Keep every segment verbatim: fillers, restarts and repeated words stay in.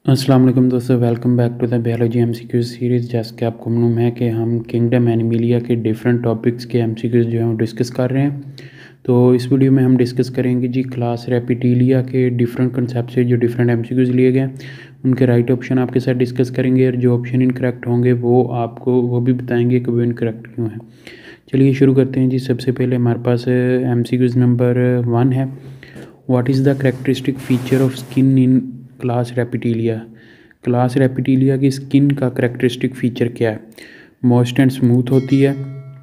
अस्सलाम वालेकुम दोस्तों, welcome back to the biology MCQ series. जैसे कि आपको मालूम है कि हम किंगडम एनिमलिया के डिफरेंट टॉपिक्स के एमसीक्यूज़ जो हैं वो डिस्कस कर रहे हैं। तो इस वीडियो में हम डिस्कस करेंगे जी क्लास रेप्टिलिया के डिफरेंट कंसेप्ट से जो डिफरेंट एमसीक्यूज़ लिए गए उनके राइट ऑप्शन आपके साथ डिस्कस करेंगे, और जो ऑप्शन इनकरेक्ट होंगे वो आपको वो भी बताएंगे कि वो इनकरेक्ट क्यों है। चलिए शुरू करते हैं जी। सबसे पहले हमारे पास एमसीक्यूज़ नंबर वन है, what is the characteristic feature of skin in class reptilia. Class reptilia की स्किन का करेक्टरिस्टिक फीचर क्या है? मॉइस्ट एंड स्मूथ होती है,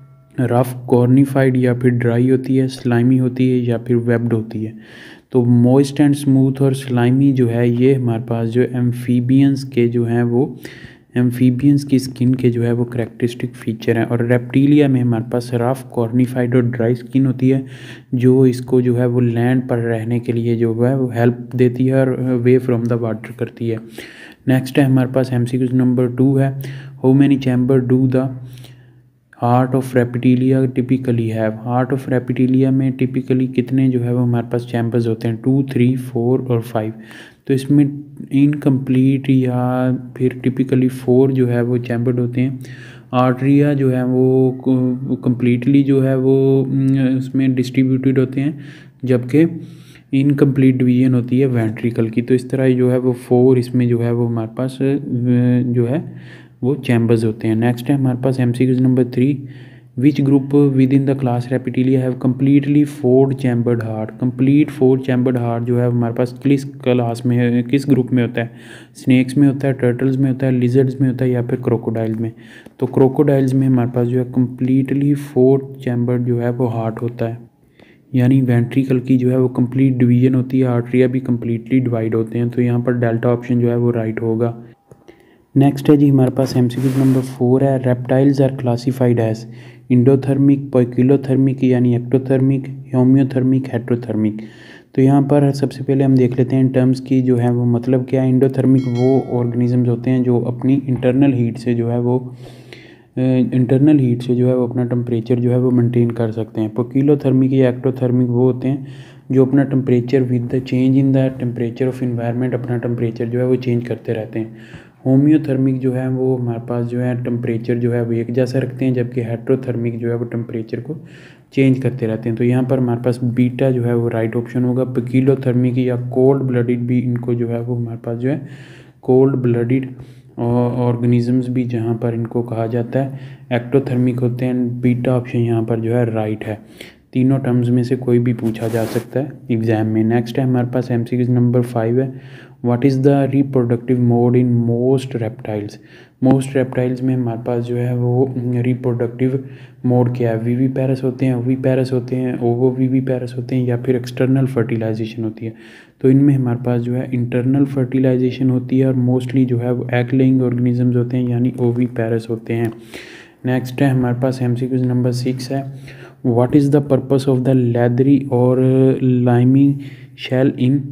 रफ कॉर्निफाइड या फिर ड्राई होती है, स्लाइमी होती है या फिर वेब्ड होती है। तो मॉइस्ट एंड स्मूथ और स्लाइमी जो है ये हमारे पास जो एम्फीबियंस के जो हैं वो एम्फीबियंस की स्किन के जो है वो करेक्टरिस्टिक फीचर हैं। और रेप्टिलिया में हमारे पास रफ कॉर्निफाइड और ड्राई स्किन होती है, जो इसको जो है वो लैंड पर रहने के लिए जो है वो हेल्प देती है और वे फ्रॉम द वाटर करती है। नेक्स्ट है हमारे पास एमसीक्यू नंबर टू है, how many chamber do the heart of reptilia typically have. Heart of reptilia में टिपिकली कितने जो है वो हमारे पास चैम्बर्स होते हैं? टू, थ्री, फोर और फाइव। तो इसमें इनकम्प्लीट या फिर टिपिकली फोर जो है वो चैम्बर्ड होते हैं। आर्टरिया जो है वो कम्प्लीटली जो है वो उसमें डिस्ट्रीब्यूटेड होते हैं, जबकि इनकम्प्लीट डिवीजन होती है वेंट्रिकल की। तो इस तरह जो है वो फोर इसमें जो है वो हमारे पास जो है वो चैम्बर्स होते हैं। नेक्स्ट है हमारे पास MCQs number three, which group within the class reptilia have completely four chambered heart. Complete four chambered heart जो है हमारे पास किस क्लास में है, किस ग्रुप में होता है? स्नेक्स में होता है, टर्टल्स में होता है, लिजर्ड्स में होता है या फिर क्रोकोडाइल में। तो क्रोकोडाइल्स में हमारे पास जो है कम्प्लीटली फोर चैम्बर्ड जो है वो हार्ट होता है, यानी वेंट्रिकल की जो है वो कंप्लीट डिवीजन होती है, आर्टरिया भी कम्प्लीटली डिवाइड होते हैं। तो यहाँ पर डेल्टा ऑप्शन जो है वो राइट होगा। नेक्स्ट है जी हमारे पास एमसीक्यू नंबर फोर है, reptiles are classified as endothermic, poikilothermic यानी एक्टोथर्मिक, होम्योथर्मिक, हेट्रोथर्मिक। तो यहाँ पर सबसे पहले हम देख लेते हैं टर्म्स की जो है वो मतलब क्या है। इंडोथर्मिक वो ऑर्गेनिजम्स होते हैं जो अपनी इंटरनल हीट से जो है वो इंटरनल हीट से जो है वो अपना टेम्परेचर जो है वो मेंटेन कर सकते हैं। पोकिलोथर्मिक या एक्टोथर्मिक वो होते हैं जो अपना temperature with the change in the temperature of environment अपना टेम्परेचर जो है वो चेंज करते रहते हैं। होम्योथर्मिक जो है वो हमारे पास जो है टेम्परेचर जो है वो एक जैसा रखते हैं, जबकि हेट्रोथर्मिक जो है वो टेम्परेचर को चेंज करते रहते हैं। तो यहाँ पर हमारे पास बीटा जो है वो राइट ऑप्शन होगा। पोकिलोथर्मिक या कोल्ड ब्लडिड भी इनको जो है वो हमारे पास जो है कोल्ड ब्लडिड ऑर्गेनिजम्स भी जहाँ पर इनको कहा जाता है एक्टोथर्मिक होते हैं। बीटा ऑप्शन यहाँ पर जो है राइट है। तीनों टर्म्स में से कोई भी पूछा जा सकता है एग्जाम में। नेक्स्ट है हमारे पास एमसीक्यू नंबर फाइव है, what is the reproductive mode in most reptiles. Most reptiles में हमारे पास जो है वो रिप्रोडक्टिव मोड क्या है? वीवी पैरस होते हैं, ओवी पैरस होते हैं, ओवो वीवी पैरस होते हैं या फिर एक्सटर्नल फर्टिलाइजेशन होती है। तो इनमें हमारे पास जो है इंटरनल फर्टिलाइजेशन होती है और मोस्टली जो है वो एग लेइंग ऑर्गेनिजम्स होते हैं यानी ओवी पैरस होते हैं। नेक्स्ट है हमारे पास एमसीक्यू नंबर सिक्स है, what is the purpose of the leathery और limy shell in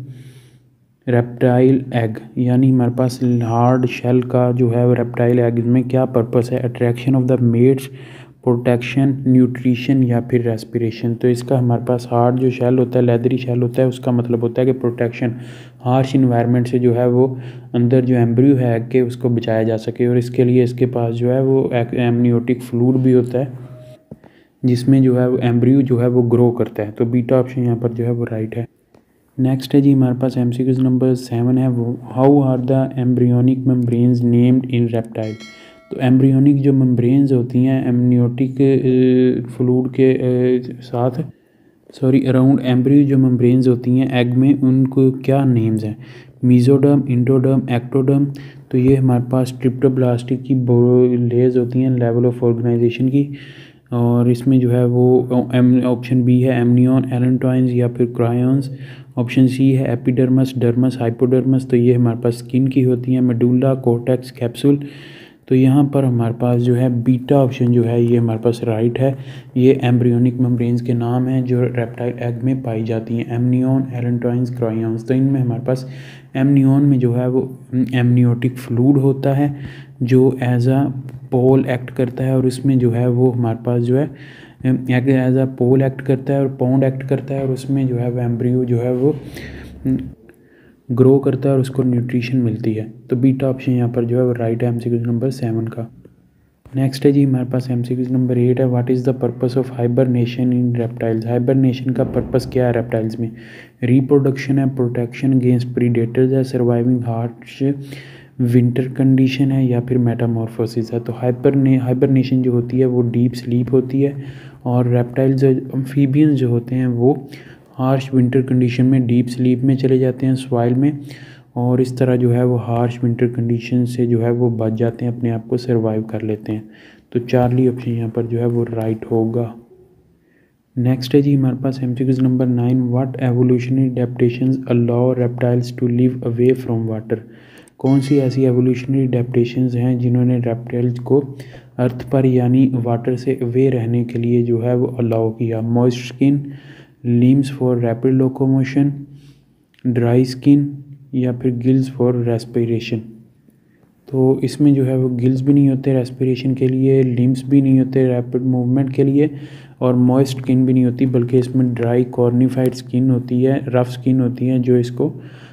reptile egg. यानी हमारे पास हार्ड शेल का जो है रेप्टाइल एग में क्या पर्पस है? Attraction of the mates, protection, nutrition या फिर रेस्पिरेशन। तो इसका हमारे पास हार्ड जो शेल होता है, लेदरी शेल होता है, उसका मतलब होता है कि प्रोटेक्शन, हार्श इन्वायरमेंट से जो है वो अंदर जो एम्ब्रियो है एग के उसको बचाया जा सके, और इसके लिए इसके पास जो है वो एमनियोटिक फ्लूइड भी होता है जिसमें जो है वो एम्ब्रियो जो है वो ग्रो करता है। तो बीटा ऑप्शन यहाँ पर जो है वो राइट है। नेक्स्ट है जी हमारे पास एमसीक्यूज नंबर सेवन है, वो how are the embryonic membranes named in reptile. तो एम्ब्रियोनिक जो मेम्ब्रेन्स होती हैं एमनियोटिक फ्लूइड के साथ सॉरी अराउंड एम्ब्रियो जो मेम्ब्रेन्स होती हैं एग में, उनको क्या नेम्स हैं? Mesoderm, endoderm, ectoderm. तो ये हमारे पास ट्रिप्टोब्लास्टिक की लेयर्स होती हैं लेवल ऑफ ऑर्गेनाइजेशन की, और इसमें जो है वो ऑप्शन बी है एमनियन, एलेंटॉइंस या फिर क्रायॉन्स। ऑप्शन सी है एपिडर्मस, डर्मस, हाइपोडर्मस। तो ये हमारे पास स्किन की होती है, मेडुला, कोर्टेक्स, कैप्सूल। तो यहाँ पर हमारे पास जो है बीटा ऑप्शन जो है ये हमारे पास राइट है। ये एम्ब्रियोनिक मेम्ब्रेन्स के नाम हैं जो रेप्टाइल एग में पाई जाती हैं, एमनियन, एलेंटॉइंस, क्रायॉन्स। तो इनमें हमारे पास एमनियन में जो है वो एमनियोटिक फ्लूइड होता है जो एज अ पोल एक्ट करता है, और इसमें जो है वो हमारे पास जो है एज अ पोल एक्ट करता है और पॉन्ड एक्ट करता है, और उसमें जो है वो एम्ब्रियो जो है वो ग्रो करता है और उसको न्यूट्रिशन मिलती है। तो बीटा ऑप्शन यहाँ पर जो है वो राइट है एमसीक्यू नंबर सेवन का। नेक्स्ट है जी हमारे पास एमसीक्यू नंबर एट है, what is the purpose of hibernation in reptiles. Hibernation का पर्पस क्या है रेप्टाइल्स में? रिप्रोडक्शन है, प्रोटेक्शन अगेंस्ट प्रीडेटर्स है, सर्वाइविंग हार्श विंटर कंडीशन है, या फिर मेटामॉर्फोसिस है। तो हाइपर ने हाइबरनेशन जो होती है वो डीप स्लीप होती है, और रेप्टाइल्स एम्फीबियंस जो होते हैं वो हार्श विंटर कंडीशन में डीप स्लीप में चले जाते हैं सॉइल में, और इस तरह जो है वो हार्श विंटर कंडीशन से जो है वो बच जाते हैं, अपने आप को सर्वाइव कर लेते हैं। तो चार्ली ऑप्शन यहाँ पर जो है वो राइट होगा। नेक्स्ट है जी हमारे पास MCQs number nine, what evolutionary adaptations allow reptiles to live away from water. कौन सी ऐसी एवोल्यूशनरी एडेप्टेशंस हैं जिन्होंने रेप्टाइल्स को अर्थ पर यानी वाटर से अवे रहने के लिए जो है वो अलाउ किया? Moist skin, limbs for rapid locomotion, dry skin, या फिर गिल्स फॉर रेस्पिरेशन। तो इसमें जो है वो गिल्स भी नहीं होते रेस्पिरेशन के लिए, लिम्स भी नहीं होते रैपिड मूवमेंट के लिए, और मॉइस्ट स्किन भी नहीं होती, बल्कि इसमें ड्राई कॉर्निफाइड स्किन होती है, रफ स्किन होती है, जो इसको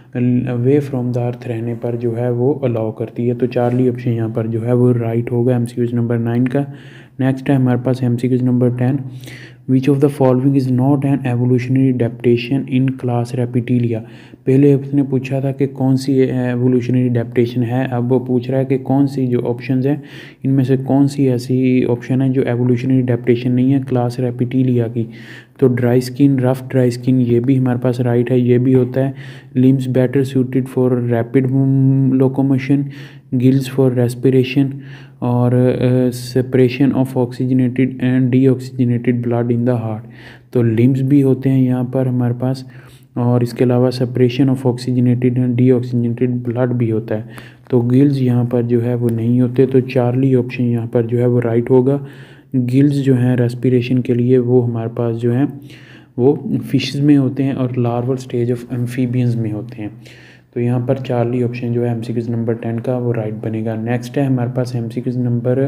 अवे फ्रॉम द अर्थ रहने पर जो है वो अलाउ करती है। तो चार्ली ऑप्शन यहाँ पर जो है वो राइट होगा एमसीक्यूज नंबर नाइन का। नेक्स्ट है हमारे पास MCQs number ten, which of the following is not an evolutionary adaptation in class reptilia. पहले उसने पूछा था कि कौन सी एवोल्यूशनरी एडेप्टेशन है, अब वो पूछ रहा है कि कौन सी जो ऑप्शंस हैं इनमें से कौन सी ऐसी ऑप्शन है जो एवोल्यूशनरी एडेप्टेशन नहीं है क्लास रेपिटीलिया की। तो dry skin, rough dry skin, ये भी हमारे पास राइट है, ये भी होता है। Limbs better suited for rapid locomotion, gills for respiration, और separation of oxygenated and deoxygenated blood in the heart. तो लिम्स भी होते हैं यहाँ पर हमारे पास, और इसके अलावा separation of oxygenated and deoxygenated blood भी होता है। तो गिल्स यहाँ पर जो है वो नहीं होते। तो चार्ली ऑप्शन यहाँ पर जो है वो राइट होगा। गिल्स जो हैं रेस्पिरेशन के लिए वो हमारे पास जो हैं वो फिशेस में होते हैं और लार्वल स्टेज ऑफ एम्फीबियंस में होते हैं। तो यहाँ पर चार्ली ऑप्शन जो है एमसीक्यूज नंबर टेन का वो राइट बनेगा। नेक्स्ट है हमारे पास एमसीक्यूज नंबर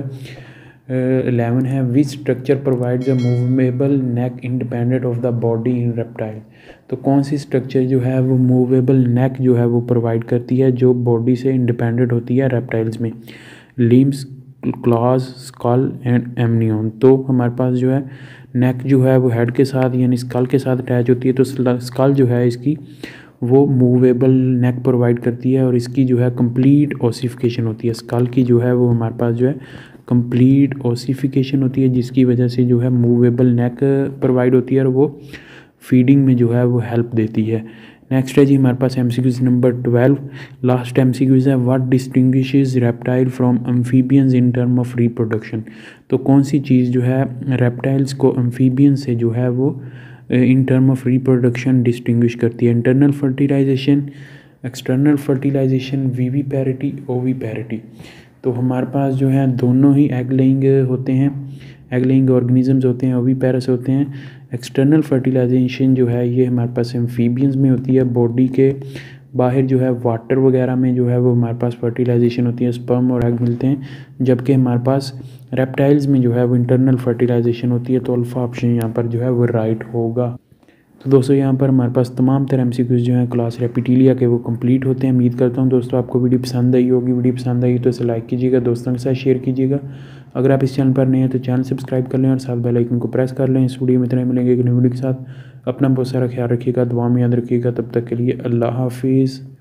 इलेवन है, which structure provides a movable neck independent of the body in reptile. तो कौन सी स्ट्रक्चर जो है वो मूवेबल नेक जो है वो प्रोवाइड करती है जो बॉडी से इंडिपेंडेंट होती है रेप्टाइल्स में? Limbs, claws, skull and amnion. तो हमारे पास जो है नेक जो है वो हेड के साथ यानी स्कल के साथ अटैच होती है। तो स्कल जो है इसकी वो मूवेबल नेक प्रोवाइड करती है, और इसकी जो है कंप्लीट ओसिफिकेशन होती है। स्कल की जो है वो हमारे पास जो है कंप्लीट ओसिफिकेशन होती है, जिसकी वजह से जो है मूवेबल नेक प्रोवाइड होती है और वो फीडिंग में जो है वो हेल्प देती है। नेक्स्ट है जी हमारे पास MCQs number twelve, last MCQs है, what distinguishes reptile from amphibians in term of reproduction. तो कौन सी चीज़ जो है रेप्टाइल्स को एम्फीबियंस से जो है वो in term of reproduction distinguish करती है? Internal fertilisation, external fertilisation, viviparity, oviparity. तो हमारे पास जो है दोनों ही एग लेइंग होते हैं, एग लेइंग ऑर्गेनिजम्स होते हैं, ओवी पैरस होते हैं। एक्सटर्नल फर्टिलाइजेशन जो है ये हमारे पास एम्फीबियंस में होती है, बॉडी के बाहर जो है वाटर वगैरह में जो है वो हमारे पास फर्टिलाइजेशन होती है, स्पर्म और एग मिलते हैं, जबकि हमारे पास रेप्टाइल्स में जो है वो इंटरनल फर्टिलाइजेशन होती है। तो अल्फा ऑप्शन यहाँ पर जो है वो राइट होगा। तो दोस्तों यहाँ पर हमारे पास तमाम तरह एमसीक्यूज जो हैं क्लास रेपिटीलिया के वो कंप्लीट होते हैं। उम्मीद करता हूँ दोस्तों आपको वीडियो पसंद आई होगी। वीडियो पसंद आई तो इसे लाइक कीजिएगा, दोस्तों के साथ शेयर कीजिएगा। अगर आप इस चैनल पर नए हैं तो चैनल सब्सक्राइब कर लें और साथ बेल आइकन को प्रेस कर लें। इस वीडियो में इतना मिलेंगे एक नई वीडियो के साथ। अपना बहुत सारा ख्याल रखिएगा, दुआ में याद रखिएगा। तब तक के लिए अल्लाह हाफिज़।